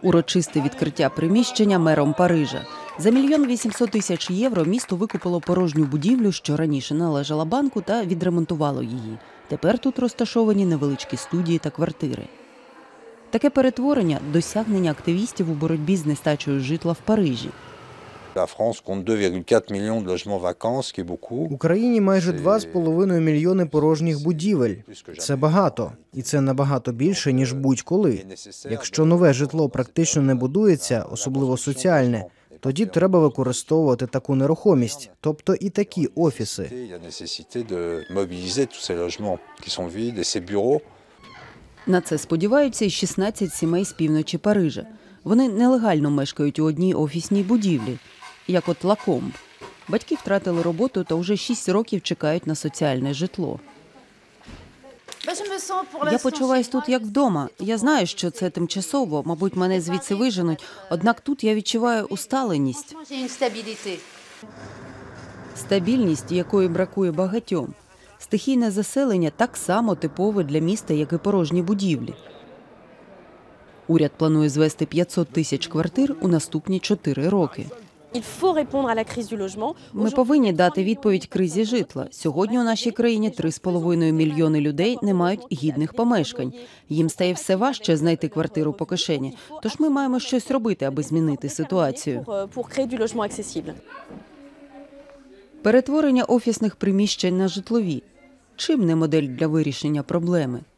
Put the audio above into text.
Урочисте відкриття приміщення мером Парижа. За 1 800 000 євро місто викупило порожню будівлю, що раніше належала банку, та відремонтувало її. Тепер тут розташовані невеличкі студії та квартири. Таке перетворення – досягнення активістів у боротьбі з нестачею житла в Парижі. В Україні майже 2,5 мільйони порожніх будівель. Це багато. І це набагато більше, ніж будь-коли. Якщо нове житло практично не будується, особливо соціальне, тоді треба використовувати таку нерухомість, тобто і такі офіси. На це сподіваються й 16 сімей з півночі Парижа. Вони нелегально мешкають у одній офісній будівлі, як от Лакомб. Батьки втратили роботу та вже 6 років чекають на соціальне житло. Я почуваюсь тут як вдома. Я знаю, що це тимчасово, мабуть, мене звідси виженуть, однак тут я відчуваю усталеність. Стабільність, якої бракує багатьом. Стихійне заселення так само типове для міста, як і порожні будівлі. Уряд планує звести 500 000 квартир у наступні 4 роки. Ми повинні дати відповідь кризі житла. Сьогодні у нашій країні 3,5 мільйони людей не мають гідних помешкань. Їм стає все важче знайти квартиру по кишені. Тож ми маємо щось робити, аби змінити ситуацію. Перетворення офісних приміщень на житлові. Чим не модель для вирішення проблеми?